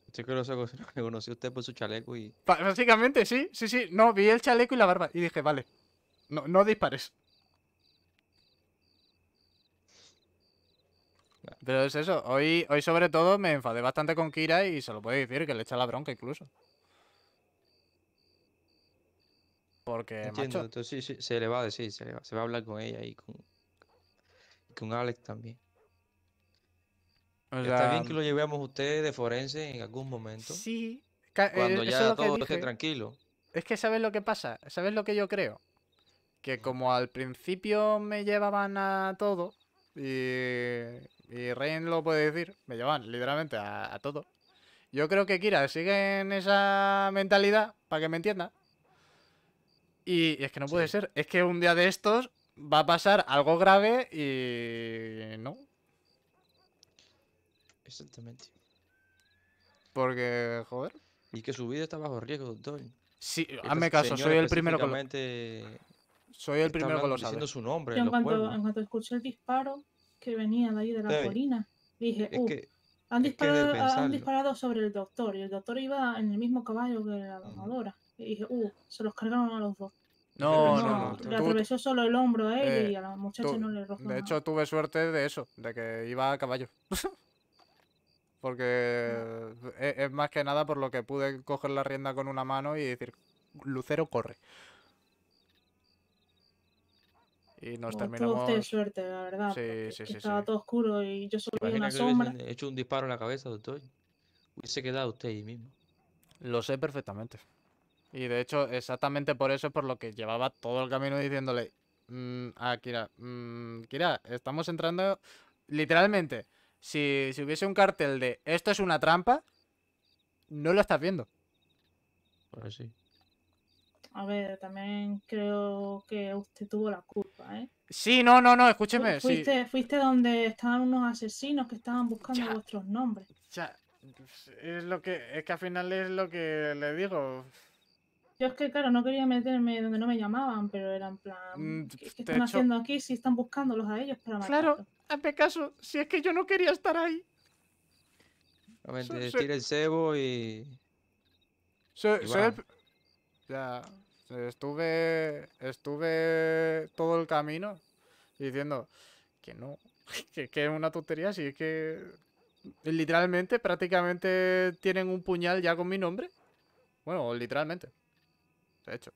Usted que lo reconoció usted por su chaleco y... Básicamente, sí, sí, sí. No, vi el chaleco y la barba. Y dije, vale, no, no dispares. Pero es eso, hoy sobre todo me enfadé bastante con Kira y se lo puede decir que le echa la bronca incluso. Porque, Entiendo, macho, entonces sí, sí, se le va a decir, se va a hablar con ella y con Alex también. o Está sea, bien que lo llevemos a usted de forense en algún momento, sí, cuando eso es ya lo que todo esté dije. tranquilo. Es que ¿sabes lo que pasa? ¿Sabes lo que yo creo? Que como al principio me llevaban a todo, y Rain lo puede decir, me llevaban literalmente a todo. Yo creo que Kira sigue en esa mentalidad, para que me entienda. Y es que no puede Sí, ser. Es que un día de estos va a pasar algo grave y... no. exactamente. Porque, joder. Y que su vida está bajo riesgo, doctor. Sí, Y esta hazme caso, señora soy el primero con específicamente está que lo hablando, sabe. diciendo su nombre Yo en los pueblos. en cuanto escuché el disparo que venía de ahí de la ¿Sabe? colina, dije, Es que, es que de han pensarlo. disparado sobre el doctor y el doctor iba en el mismo caballo que la Ujú. domadora. Y dije, se los cargaron a los dos. Es de Pero No, no, pensarlo, no, no. le doctor. atravesó solo el hombro a él Eh, y a la muchacha no le rozó de nada. hecho, tuve suerte de eso, de que iba a caballo. No, Porque es más que nada por lo que pude coger la rienda con una mano y decir, Lucero, corre. Y nos pues tuvo usted terminamos... suerte, la verdad, Sí, porque sí, sí, sí. estaba todo oscuro y yo solo vi una Imagina que le sombra. hubiesen hecho un disparo en la cabeza, doctor. Hubiese quedado usted ahí mismo. Lo sé perfectamente. Y de hecho, exactamente por eso es por lo que llevaba todo el camino diciéndole a Kira, Kira, estamos entrando literalmente. Si hubiese un cartel de esto es una trampa, no lo estás viendo. Pues sí. A ver, también creo que usted tuvo la culpa, ¿eh? Sí, no, no, no, escúcheme, sí. Fuiste donde estaban unos asesinos que estaban buscando Ya, vuestros nombres. ya. Es que al final es lo que le digo. Yo es que, claro, no quería meterme donde no me llamaban, pero era en plan, ¿qué De están hecho, haciendo aquí si están buscándolos a ellos para claro, matarlos? hazme caso, si es que yo no quería estar ahí. Realmente Soy, tira el cebo y soy el... va. Ya, estuve todo el camino diciendo que no, que es una tontería, si es que literalmente, prácticamente tienen un puñal ya con mi nombre. Bueno, literalmente, de hecho.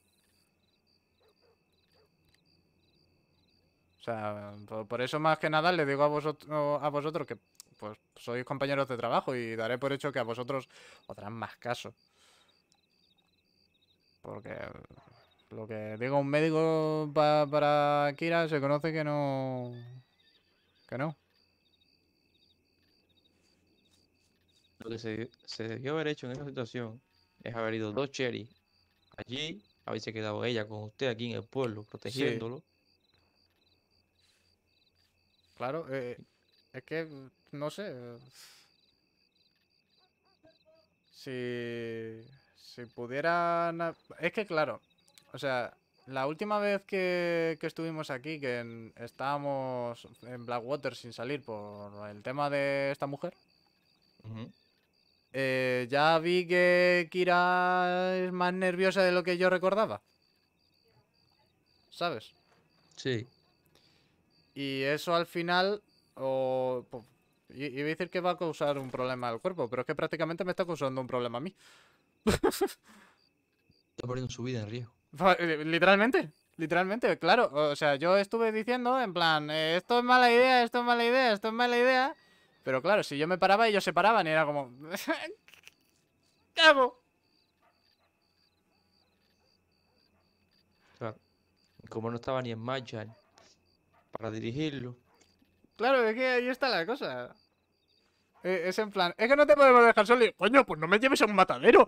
O sea, por eso más que nada le digo a vosotros que pues sois compañeros de trabajo y daré por hecho que a vosotros os darán más caso. Porque lo que diga un médico para Kira se conoce que no... Que no. Lo que se debió haber hecho en esa situación es haber ido dos Cherry allí, haberse quedado ella con usted aquí en el pueblo, Sí, protegiéndolo. claro. Es que, no sé. Si pudieran... Es que, claro. O sea, la última vez que estuvimos aquí, que estábamos en Blackwater sin salir por el tema de esta mujer, Ujú. ya vi que Kira es más nerviosa de lo que yo recordaba. ¿Sabes? Sí, Y eso al final... iba a decir que va a causar un problema al cuerpo, pero es que prácticamente me está causando un problema a mí. está poniendo su vida en riesgo. Literalmente, literalmente, claro. O sea, yo estuve diciendo en plan, esto es mala idea, esto es mala idea, esto es mala idea. Pero claro, si yo me paraba, ellos se paraban y era como, ¿qué hago? Claro. Como no estaba ni en marcha para dirigirlo. Claro, es que ahí está la cosa. Es en plan, es que no te podemos dejar solo. Y, coño, pues no me lleves a un matadero.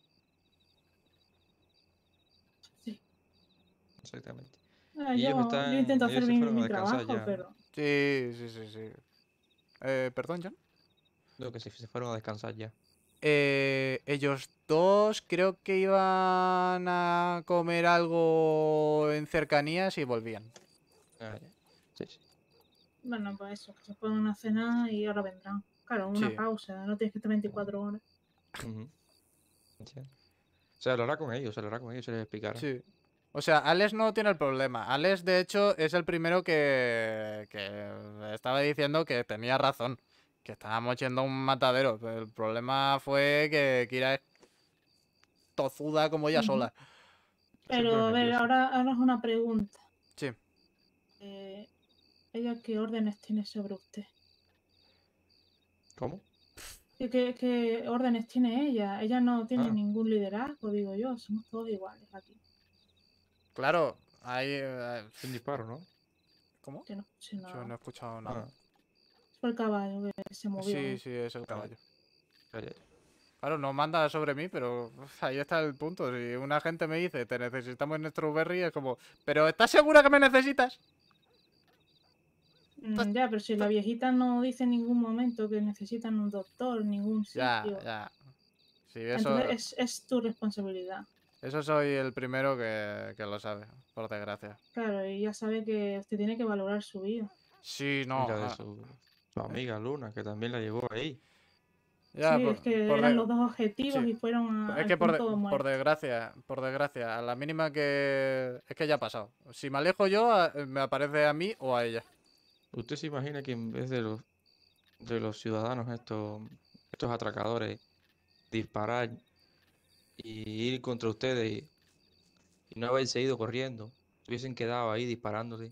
Sí. Exactamente. Y Yo intento hacer ellos se fueron a mi descansar trabajo, ya. pero Sí, sí, sí, sí. Perdón, John. Creo que se fueron a descansar ya. Ellos dos creo que iban a comer algo en cercanías y volvían. Ah, ya. Sí, sí. bueno, pues eso, que se fueron a cenar y ahora vendrán. Claro, una Sí. pausa, no tienes que estar 24 horas. Ujú. Entiendo. Se hablará con ellos, se hablará con ellos, se les explicará. Sí. O sea, Alex no tiene el problema. Alex, de hecho, es el primero que estaba diciendo que tenía razón. Que estábamos yendo a un matadero. Pero el problema fue que Kira es tozuda como ella Ujú. sola. Se Pero pone a ver, nerviosa. ahora es una pregunta. Sí. ¿Ella qué órdenes tiene sobre usted? ¿Cómo? ¿Qué órdenes tiene ella? Ella no tiene Ah, ningún liderazgo, digo yo. Somos todos iguales aquí. Claro, hay... es un disparo, ¿no? ¿Cómo? Que no escuché Yo no nada. he escuchado nada. Ah, Fue el caballo que se movió. Sí, sí, es el ah, caballo. calla. Claro, no manda sobre mí, pero uf, ahí está el punto. Si una gente me dice, te necesitamos en Strawberry, es como, ¿pero estás segura que me necesitas? Ya, pero si la viejita no dice en ningún momento que necesitan un doctor, ningún Ya, sitio. ya. Sí, Entonces es tu responsabilidad. eso soy el primero que lo sabe, por desgracia. Claro, y ya sabe que usted tiene que valorar su vida. Sí, Y no. la de su amiga Luna, que también la llevó ahí. Ya, Sí, es que eran los dos objetivos sí. y fueron Es al que punto de por muerte. desgracia, a la mínima que... Es que ya ha pasado. Si me alejo yo, me aparece a mí o a ella. ¿Usted se imagina que en vez de los ciudadanos estos atracadores disparar y ir contra ustedes y no haberse ido corriendo, se hubiesen quedado ahí disparándole,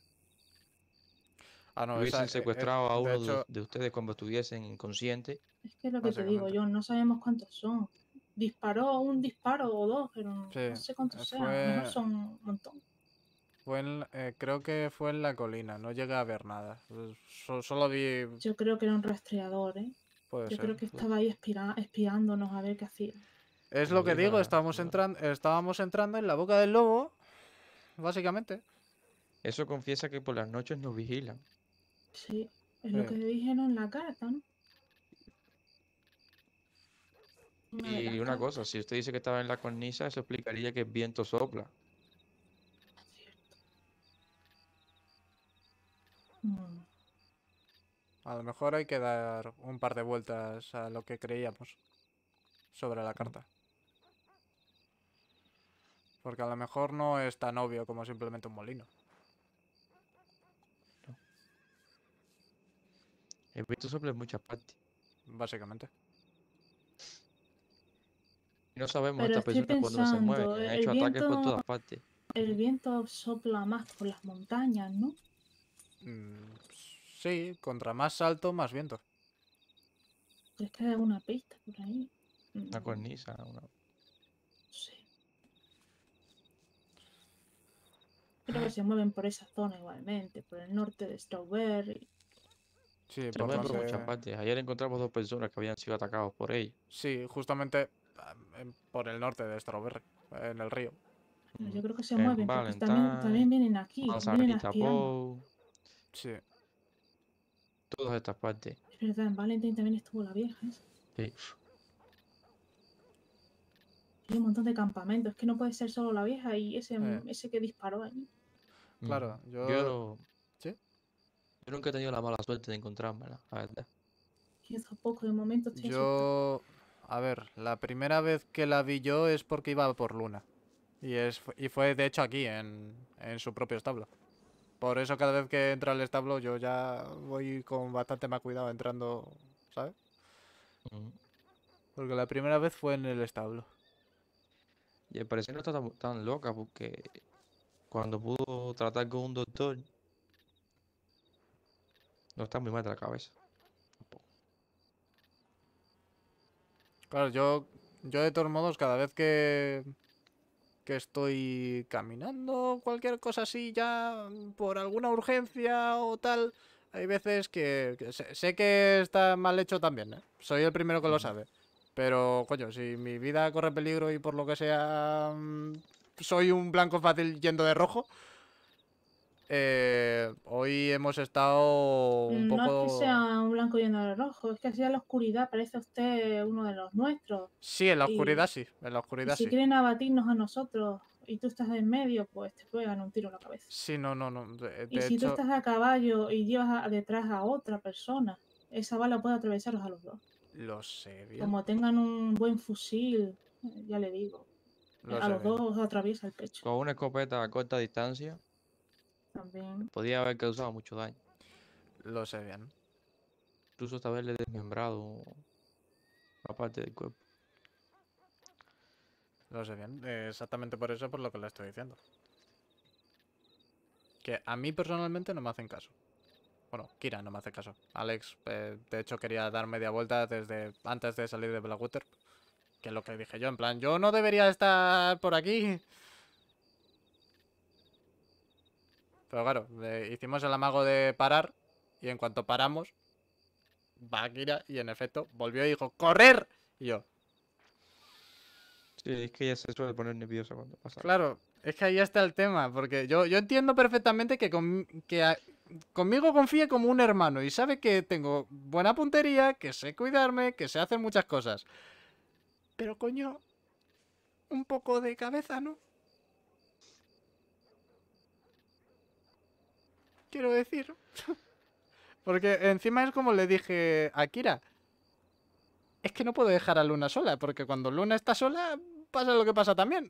Ah, no, hubiesen secuestrado a de uno hecho, de ustedes cuando estuviesen inconscientes? Es que es lo que te digo básicamente. yo, no sabemos cuántos son. Disparó un disparo o dos, pero Sí, no sé cuántos sean. A lo mejor fue... son un montón. creo que fue en la colina, no llegué a ver nada. Solo vi... Yo creo que era un rastreador, ¿eh? Puede Yo ser. creo que Pues, estaba ahí espiándonos a ver qué hacía. Es lo como que digo, diga, estábamos entrando en la boca del lobo, básicamente. eso confiesa que por las noches nos vigilan. Sí, es lo que Sí. dijeron en la carta, ¿no? Una de las Y una cosa, cartas. si usted dice que estaba en la cornisa, eso explicaría que el viento sopla. Cierto. Mm, A lo mejor hay que dar un par de vueltas a lo que creíamos sobre la Mm. carta. Porque a lo mejor no es tan obvio como simplemente un molino, El viento sopla en muchas partes. básicamente. Y no sabemos Pero estas estoy personas por dónde se mueven. pensando, Han hecho ataques por todas partes. el viento sopla más por las montañas, ¿no? Mm, sí, contra más alto, más viento. ¿Crees que hay alguna pista por ahí? Una No cornisa, sé. Creo que se mueven por esa zona igualmente, por el norte de Strawberry. Sí, se por mueven por muchas donde... partes. Ayer encontramos dos personas que habían sido atacados por ellos. Sí, justamente por el norte de Strawberry, en el río. Pero yo creo que se En mueven porque también Valentine, vienen aquí, vienen a Manzanita espiarnos. Bow, Sí. todas estas partes. Es verdad, en Valentine también estuvo la vieja esa. Sí. Hay un montón de campamentos. Es que no puede ser solo la vieja y Eh, ese que disparó ahí. claro, Yo, ¿Sí? yo nunca he tenido la mala suerte de encontrármela, la verdad. Y hace poco, de momento estoy asustada. Yo... A ver, la primera vez que la vi yo es porque iba por Luna. Y fue de hecho aquí, en su propio establo. Por eso cada vez que entro al establo yo ya voy con bastante más cuidado entrando, ¿sabes? Mm. Porque la primera vez fue en el establo. Y al parecer no está tan loca porque cuando pudo tratar con un doctor, no está muy mal de la cabeza. Claro, yo de todos modos cada vez que estoy caminando, cualquier cosa así ya por alguna urgencia o tal, hay veces que sé que está mal hecho también, ¿eh? Soy el primero que lo Ujú. sabe. Pero, coño, si mi vida corre peligro y por lo que sea soy un blanco fácil yendo de rojo, hoy hemos estado un No es que sea poco... un blanco lleno de rojo, es que así a la oscuridad parece usted uno de los nuestros. Sí, en la oscuridad Y, sí, en la y oscuridad si sí. quieren abatirnos a nosotros y tú estás en medio, pues te pegan un tiro en la cabeza. Sí, no, no, no. Y De si tú hecho, estás a caballo y llevas detrás a otra persona, esa bala puede atravesarlos a los dos. Lo sé bien. Como tengan un buen fusil, ya le digo, Lo a sé los bien. dos os atraviesa el pecho. Con una escopeta a corta distancia También. podía haber causado mucho daño. Lo sé bien. Incluso hasta haberle desmembrado una parte del cuerpo. Lo sé bien. Exactamente por eso por lo que le estoy diciendo. Que a mí personalmente no me hacen caso. Bueno, Kira no me hace caso. Alex, de hecho, quería dar media vuelta desde antes de salir de Blackwater. Que es lo que dije yo, en plan, yo no debería estar por aquí. Pero claro, hicimos el amago de parar. Y en cuanto paramos, va Kira y en efecto volvió y dijo, ¡correr! Y yo, Sí, es que ella se suele poner nerviosa cuando pasa algo. claro, es que ahí está el tema. Porque yo entiendo perfectamente que, conmigo confíe como un hermano. Y sabe que tengo buena puntería, que sé cuidarme, que sé hacer muchas cosas. Pero coño, un poco de cabeza, ¿no? Quiero decir. Porque encima es como le dije a Kira. Es que no puedo dejar a Luna sola, porque cuando Luna está sola, pasa lo que pasa también.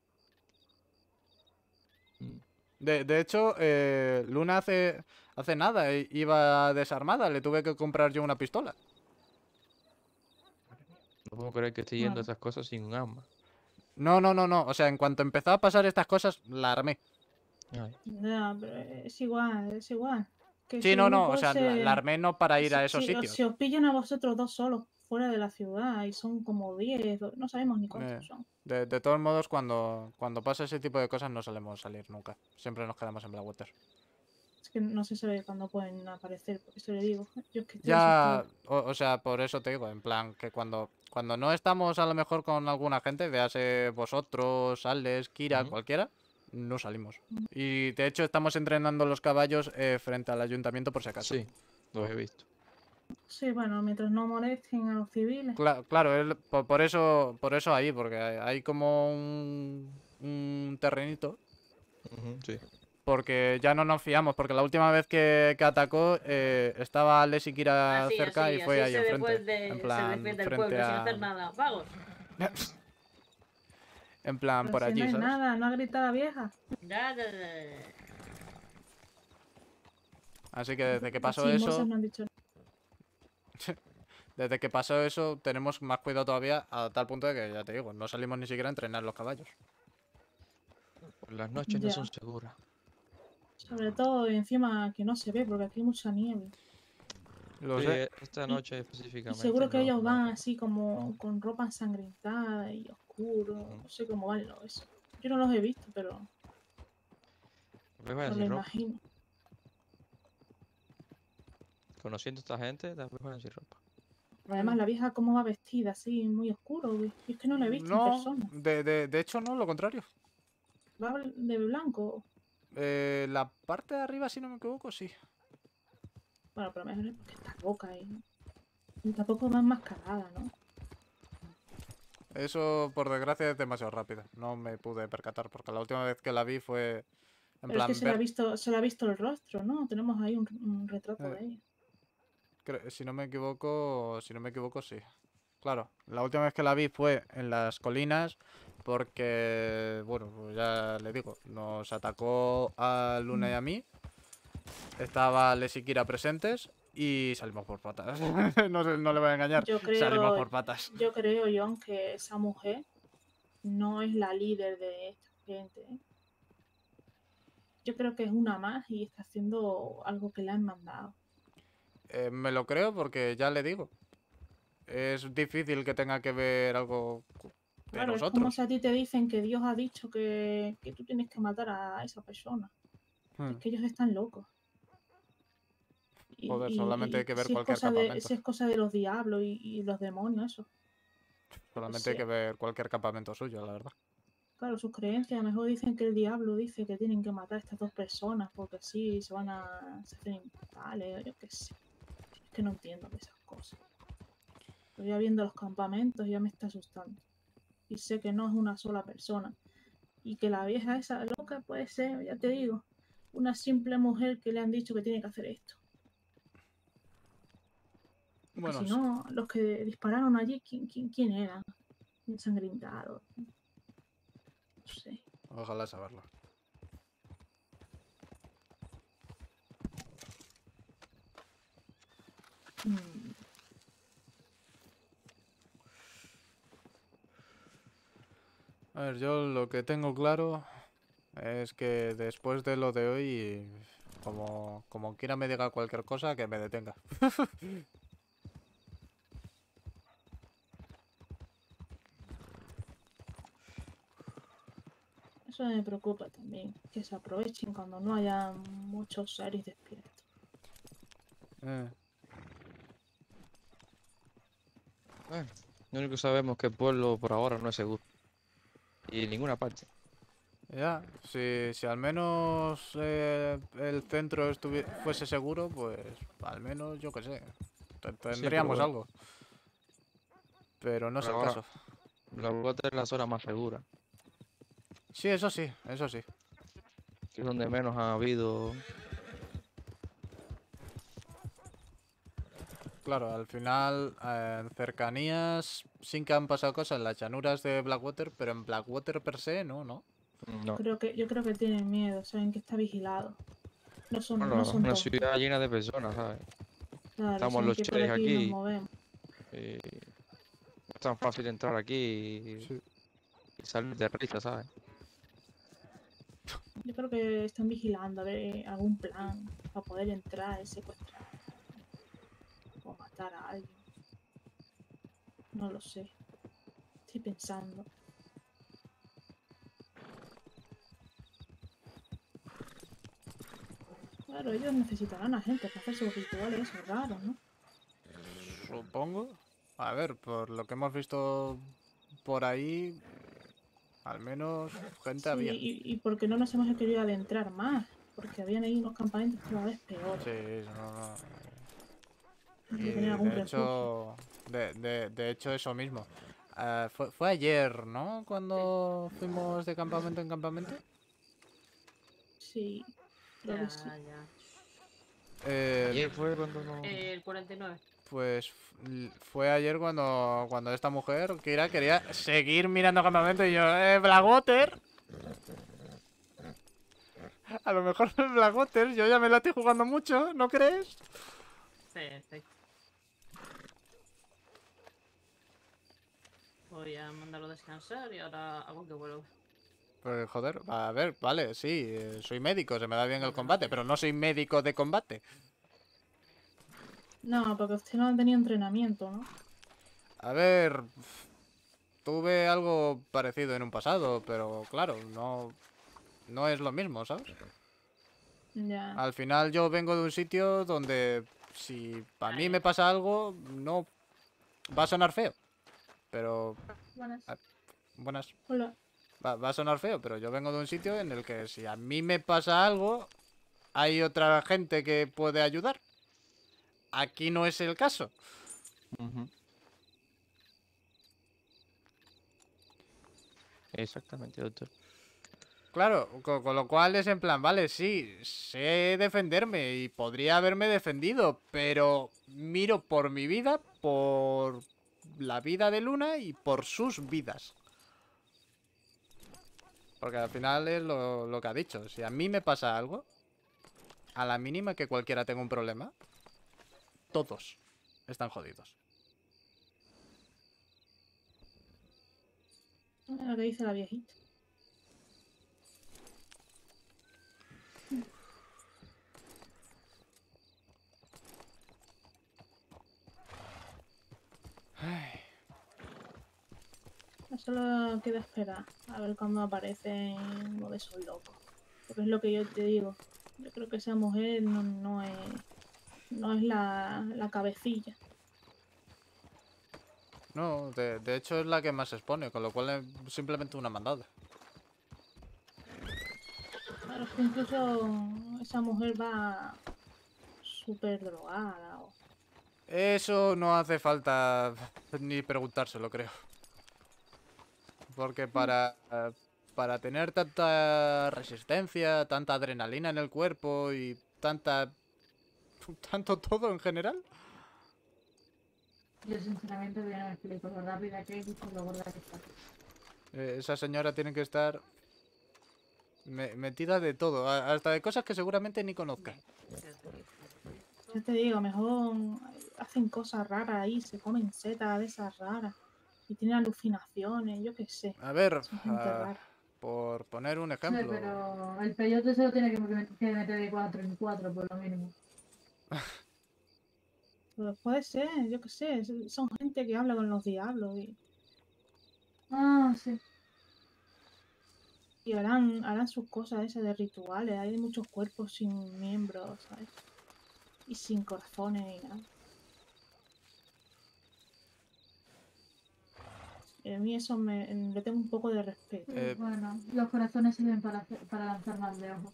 Mm. De hecho, Luna hace nada iba desarmada, le tuve que comprar yo una pistola. No puedo creer que esté yendo a Bueno, esas cosas sin un arma. No, no, no, no. O sea, en cuanto empezó a pasar estas cosas, la armé. Ay, ya, pero es igual, es igual. Que Sí, si no, no. O luego sea, la armé no para ir a esos si sitios. os pillan a vosotros dos solos fuera de la ciudad y son como 10, no sabemos ni Eh, cuántos son. de todos modos, cuando pasa ese tipo de cosas no solemos salir nunca. Siempre nos quedamos en Blackwater. Es que no se sabe cuándo pueden aparecer, por eso le digo. Yo es que estoy Ya, asustada. o sea, por eso te digo, en plan, que cuando no estamos a lo mejor con alguna gente, véase vosotros, Alex, Kira, ujú. cualquiera, no salimos. Y de hecho estamos entrenando los caballos frente al ayuntamiento por si acaso. Sí, lo he visto. Sí, bueno, mientras no molesten a los civiles. Claro, por eso ahí, porque hay como un terrenito. Ujú, sí. Porque ya no nos fiamos, porque la última vez que atacó estaba Alex y Kira Así, cerca y así, fue así ahí enfrente. En se plan, defiende el frente pueblo sin a... hacer nada. Vagos. En plan, Pero por si no allí, es ¿sabes? nada, no ha gritado la vieja. Ya, ya, ya. Así que desde que Las pasó chismosas eso, no han dicho nada. tenemos más cuidado todavía a tal punto de que, ya te digo, no salimos ni siquiera a entrenar los caballos. Por las noches no son Ya. seguras. Sobre todo encima que no se ve porque aquí hay mucha nieve. Lo Sí, sé. esta Y, noche y específicamente seguro que ellos no. van así como con ropa ensangrentada y oscuro. Ujú. No sé cómo van eso. Yo no los he visto, pero Tal vez vayan me lo sin ropa. imagino. Conociendo a esta gente, tal vez vayan sin ropa. Además, la vieja cómo va vestida así, muy oscuro. Güey. Y es que no la he visto en No, persona. de hecho no, lo contrario. Va de blanco. La parte de arriba, si no me equivoco, sí. Bueno, pero mejor es porque está loca y tampoco va enmascarada, ¿no? Eso, por desgracia, es demasiado rápido. No me pude percatar, porque la última vez que la vi fue en Pero es que plan ver... se le ha visto el rostro, ¿no? Tenemos ahí un retrato eh, de ella. si no me equivoco, sí. Claro, la última vez que la vi fue en las colinas, porque, bueno, pues ya le digo, nos atacó a Luna y a mí. Estaba Les y Kira presentes y salimos por patas. No le voy a engañar, Yo salimos creo, por patas. yo creo, John, que esa mujer no es la líder de esta gente, ¿eh? Yo creo que es una más y está haciendo algo que le han mandado. Me lo creo porque ya le digo, es difícil que tenga que ver algo de Claro, es como nosotros. si a ti te dicen que Dios ha dicho que tú tienes que matar a esa persona. Es Hmm. que ellos están locos. Joder, solamente hay Y que ver si es cualquier cosa de, campamento. si es cosa de los diablos y los demonios, eso. Yo qué Solamente hay que sé. ver cualquier campamento suyo, la verdad. Claro, sus creencias, a lo mejor dicen que el diablo dice que tienen que matar a estas dos personas porque así se hacen inmortales, yo qué sé. Es que no entiendo de esas cosas. Pero ya viendo los campamentos ya me está asustando. Y sé que no es una sola persona. Y que la vieja esa loca puede ser, ya te digo, una simple mujer que le han dicho que tiene que hacer esto. Porque Bueno, si no, los que dispararon allí, ¿quién eran? Ensangrentados. No sé. ojalá saberlo. Mm, A ver, yo lo que tengo claro es que después de lo de hoy, como quiera me diga cualquier cosa, que me detenga. Eso me preocupa también. Que se aprovechen cuando no haya muchos seres despiertos. Eh, Bueno, lo único que sabemos es que el pueblo por ahora no es seguro. Y en ninguna parte. ya, si al menos el centro fuese seguro, pues al menos yo qué sé, Sí, pero tendríamos bueno, algo. Pero no es por el ahora caso. la Bogotá es la zona más segura. Sí, eso sí, eso sí. Que es donde menos ha habido. Claro, al final, en cercanías sí que han pasado cosas en las llanuras de Blackwater, pero en Blackwater per se, no, ¿no? No. Yo creo que tienen miedo, saben que está vigilado. No Bueno, es son una tontos. ciudad llena de personas, ¿sabes? Claro, Estamos saben los que por sheriff aquí nos aquí. movemos. Y no es tan fácil entrar aquí Sí. y salir de risa, ¿sabes? Yo creo que están vigilando a ver algún plan para poder entrar, secuestrar o matar a alguien. No lo sé. Estoy pensando. Claro, ellos necesitarán a gente para hacer sus rituales esos raros, ¿no? Supongo. A ver, por lo que hemos visto por ahí, al menos gente Sí, había. y porque no nos hemos querido adentrar más, porque habían ahí unos campamentos cada vez peores. Sí, no, no. Hay Y que tener algún de refugio. hecho, de hecho eso mismo. Fue ayer, ¿no? Sí, Cuando fuimos de campamento en campamento. Sí, creo que sí. ya. Eh, Ayer fue cuando no. El 49. Pues fue ayer cuando esta mujer, Kira, quería seguir mirando campamento y yo, Blackwater. A lo mejor el Blackwater, yo ya me la estoy jugando mucho, ¿no crees? Sí, sí. Voy a mandarlo a descansar y ahora hago que vuelva. Pues joder, a ver, vale, sí, soy médico, se me da bien el combate, pero no soy médico de combate. No, porque usted no ha tenido entrenamiento, ¿no? A ver, tuve algo parecido en un pasado, pero claro, no es lo mismo, ¿sabes? Ya. Al final yo vengo de un sitio donde si a mí Ahí. me pasa algo, no va a sonar feo, pero Buenas. buenas, Hola. va a sonar feo, pero yo vengo de un sitio en el que si a mí me pasa algo, hay otra gente que puede ayudar. Aquí no es el caso. Ujú. Exactamente, doctor. Claro, con lo cual es en plan, vale, sí, sé defenderme y podría haberme defendido, pero miro por mi vida, por la vida de Luna y por sus vidas. Porque al final es lo que ha dicho. Si a mí me pasa algo, a la mínima que cualquiera tenga un problema, todos están jodidos. Lo que dice la viejita. Solo queda esperar a ver cuándo aparece uno de esos locos. Porque es lo que yo te digo. Yo creo que esa mujer no es la cabecilla. No, de hecho es la que más se expone, con lo cual es simplemente una mandada. Claro, es que incluso esa mujer va súper drogada. Eso no hace falta ni preguntárselo, creo. Porque para tener tanta resistencia, tanta adrenalina en el cuerpo y tanto todo en general, Yo sinceramente todavía no me explico lo rápida que es y con lo gorda que está. Esa señora tiene que estar metida de todo, hasta de cosas que seguramente ni conozca. Ya te digo, mejor hacen cosas raras ahí, se comen setas de esas raras. Y tienen alucinaciones, yo qué sé. A ver, Son gente rara. por poner un Sí, ejemplo. pero el peyote se lo tiene que meter de 4 en 4 por lo mínimo. Pues puede ser, yo qué sé. Son gente que habla con los diablos Ah, sí. y harán sus cosas esas de rituales. Hay muchos cuerpos sin miembros, ¿sabes? Y sin corazones y nada. Y a mí eso le tengo un poco de respeto. Eh, Bueno, los corazones sirven para lanzar más de ojo.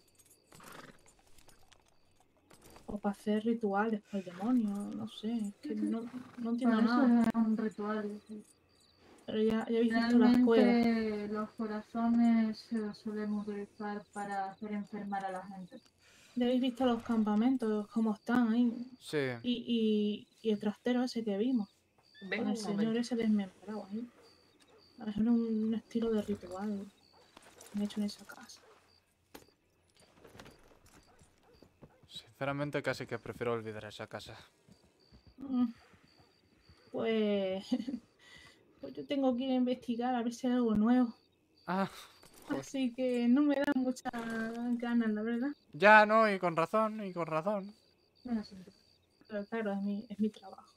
O para hacer rituales para el demonio, no sé. Es que no Por entiendo eso nada. es un ritual. Sí. Pero ya habéis visto las cuevas. Realmente los corazones se los suelen utilizar para hacer enfermar a la gente. Ya habéis visto los campamentos, cómo están ahí. sí, Y el trastero ese que vimos. Ven Con el un señor momento. ese desmembrado ahí. Es un estilo de ritual que han hecho en esa casa. sinceramente casi que prefiero olvidar esa casa. Mm, Pues, pues yo tengo que ir a investigar a ver si hay algo nuevo. Ah, joder. Así que no me da muchas ganas, la verdad. Ya, no, y con razón, y con razón. Me lo siento. Pero claro, es mi trabajo.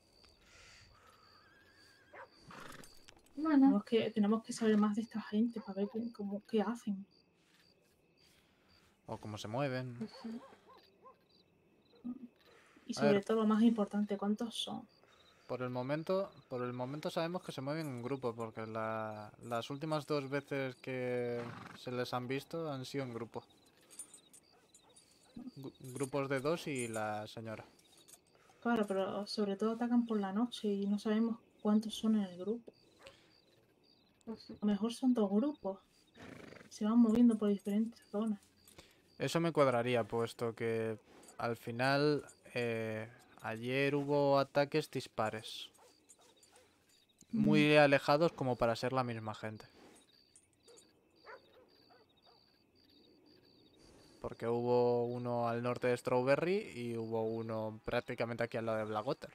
Bueno, Tenemos que saber más de esta gente para ver qué hacen. O cómo se mueven. pues sí. Y A ver. sobre todo, lo más importante, ¿cuántos son? Por el momento sabemos que se mueven en grupo, porque las últimas 2 veces que se les han visto han sido en grupo. Grupos de 2 y la señora. Claro, pero sobre todo atacan por la noche y no sabemos cuántos son en el grupo. Pues sí. A lo mejor son 2 grupos. Se van moviendo por diferentes zonas. Eso me cuadraría, puesto que al final ayer hubo ataques dispares. Muy alejados como para ser la misma gente. Porque hubo uno al norte de Strawberry y hubo uno prácticamente aquí al lado de Blackwater.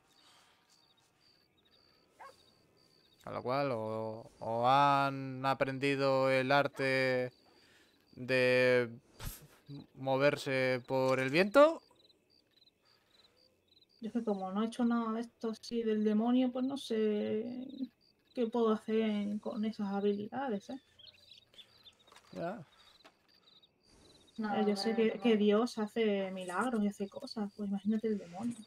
A lo cual o han aprendido el arte de moverse por el viento. Yo es que como no he hecho nada de esto así del demonio, pues no sé qué puedo hacer con esas habilidades, ¿eh? Ya. No, Yo sé realmente que no. Dios hace milagros y hace cosas, pues imagínate el demonio.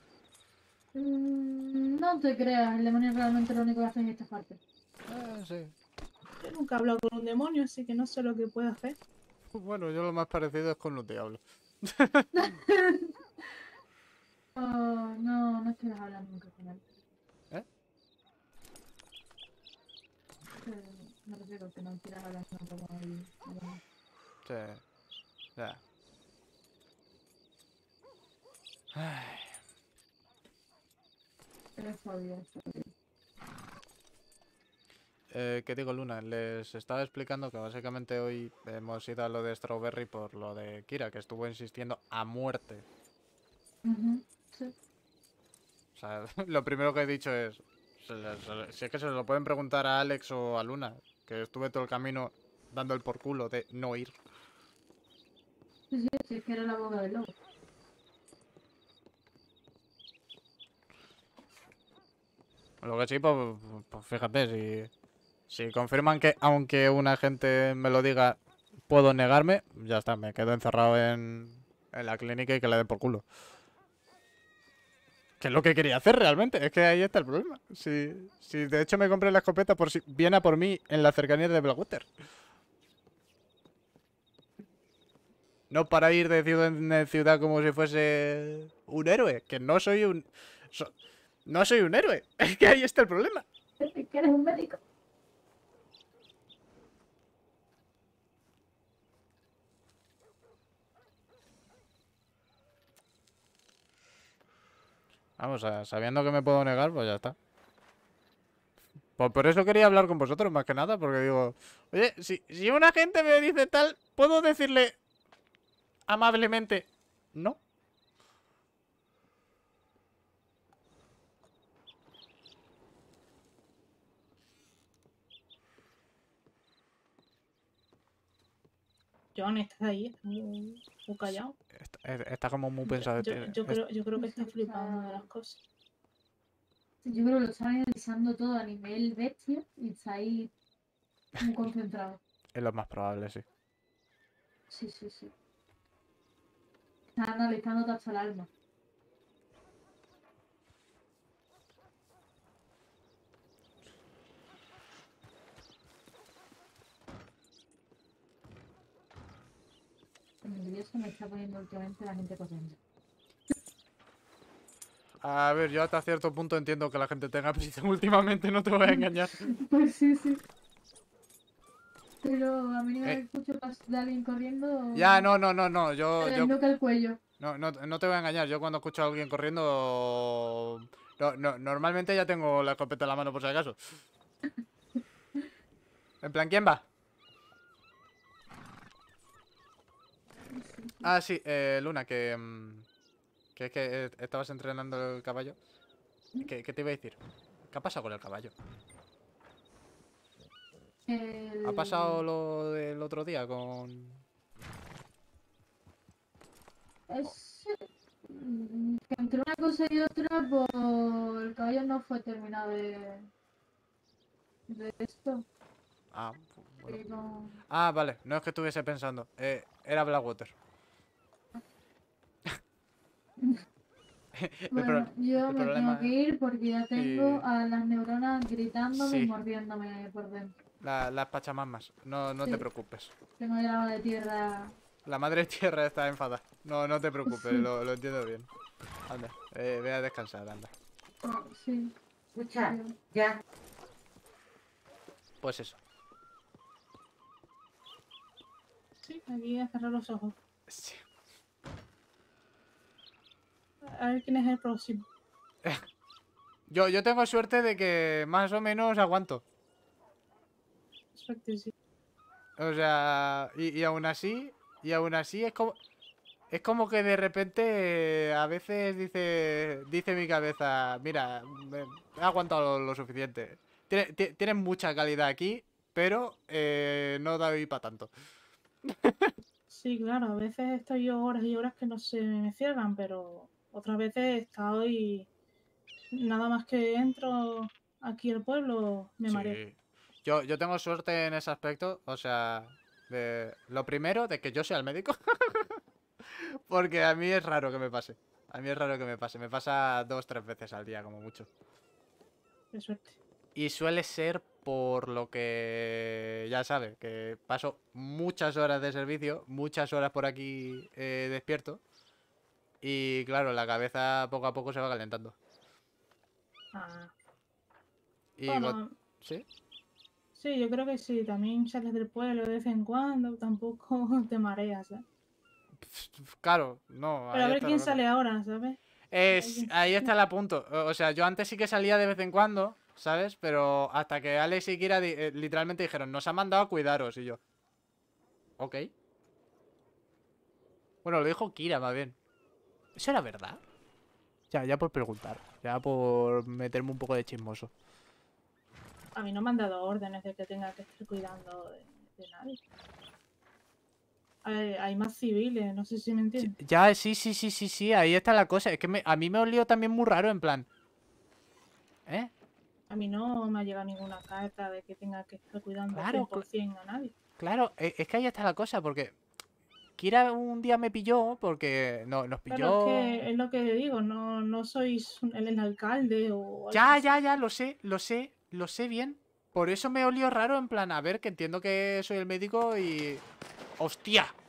No te creas, el demonio realmente lo único que hace es esta parte. Sí. Yo nunca he hablado con un demonio, así que no sé lo que puede hacer. Bueno, yo lo más parecido es con los diablos. Oh, no, no quieras hablar nunca con él. ¿Eh? Me refiero a que no quieras hablar nunca con él. No. Sí. Ya. Ay. Eres jodido. ¿Qué digo, Luna? Les estaba explicando que básicamente hoy hemos ido a lo de Strawberry por lo de Kira, que estuvo insistiendo a muerte. Sí. O sea, lo primero que he dicho es, si es que se lo pueden preguntar a Alex o a Luna, que estuve todo el camino dando el por culo de no ir. Sí, es que era la boca del lobo. Lo que sí, pues fíjate, si confirman que aunque una gente me lo diga, puedo negarme, ya está, me quedo encerrado en la clínica y que le den por culo. Que es lo que quería hacer realmente, es que ahí está el problema. Si de hecho me compré la escopeta por si viene a por mí en la cercanía de Blackwater. No para ir de ciudad en ciudad como si fuese un héroe, que no soy no soy un héroe, es que ahí está el problema. Es que eres un médico. Vamos, sabiendo que me puedo negar, pues ya está. Pues por eso quería hablar con vosotros, más que nada, porque digo, oye, si un agente me dice tal, ¿puedo decirle amablemente no? John, estás ahí, estás muy callado. Está como muy pensado. Yo creo que Sí, estás flipando de las cosas. Yo creo que lo está analizando todo a nivel bestia y está ahí muy concentrado. Es lo más probable, sí. Sí, sí, sí. Está analizando hasta el alma. Nervioso me está poniendo últimamente la gente corriendo. A ver, yo hasta cierto punto entiendo que la gente tenga prisa últimamente, no te voy a engañar. Pues sí, sí. Pero a mí no me Eh. escucho de alguien corriendo. Ya, no, yo, Me toca el cuello. no te voy a engañar, yo cuando escucho a alguien corriendo, normalmente ya tengo la escopeta en la mano por si acaso. En plan, ¿quién va? Ah, sí, Luna, que es que estabas entrenando el caballo. ¿Qué te iba a decir? ¿Qué ha pasado con el caballo? ¿Ha pasado lo del otro día con...? Es que entre una cosa y otra, pues el caballo no fue terminado de esto. Ah, bueno. Pero Ah, vale, no es que estuviese pensando. Era Blackwater. bueno, yo el me problema tengo que ir porque ya tengo Sí. a las neuronas gritándome y Sí. mordiéndome por dentro. Las pachamamas. No te Sí. preocupes. Tengo ya la mano de tierra. La madre tierra está enfadada. No te preocupes, Sí. lo entiendo bien. Anda, ve a descansar, anda. Sí. Escucha, ya. Pues eso. Sí, aquí a cerrar los ojos. Sí. A ver quién es el próximo. Yo tengo suerte de que más o menos aguanto. Suerte, sí. O sea, y aún así es como que de repente a veces dice mi cabeza, mira, he aguantado lo suficiente. Tienes mucha calidad aquí, pero no doy para tanto. Sí, claro, a veces estoy yo horas y horas que no se me cierran, pero otras veces he estado y nada más que entro aquí al pueblo me mareo. Sí. Yo tengo suerte en ese aspecto, o sea, lo primero, de que yo sea el médico, porque a mí es raro que me pase. A mí es raro que me pase. Me pasa 2-3 veces al día, como mucho. Qué suerte. Y suele ser por lo que ya sabe, que paso muchas horas de servicio, muchas horas por aquí despierto. Y claro, la cabeza poco a poco se va calentando. Ah, Y bueno, ¿sí? sí, yo creo que sí. También sales del pueblo de vez en cuando, tampoco te mareas, ¿eh? Claro, no, Pero a ahí ver está quién la cosa. sale ahora, ¿sabes? Ahí está el punto. O sea, yo antes sí que salía de vez en cuando, ¿sabes? Pero hasta que Alex y Kira literalmente dijeron, nos ha mandado a cuidaros. Y yo, ok. Bueno, lo dijo Kira más bien. ¿Eso era verdad? Ya por preguntar. Ya por meterme un poco de chismoso. A mí no me han dado órdenes de que tenga que estar cuidando de nadie. Hay más civiles, no sé si me entiendes. Ya, sí. Ahí está la cosa. Es que a mí me olió también muy raro, en plan. ¿Eh? A mí no me ha llegado ninguna carta de que tenga que estar cuidando Claro, 100% a nadie. Claro, es que ahí está la cosa, porque Kira un día me pilló, porque nos Claro, pilló... es que es lo que digo, no sois el alcalde o algo Ya, así. lo sé bien. Por eso me olió raro, en plan, a ver, que entiendo que soy el médico y... ¡Hostia!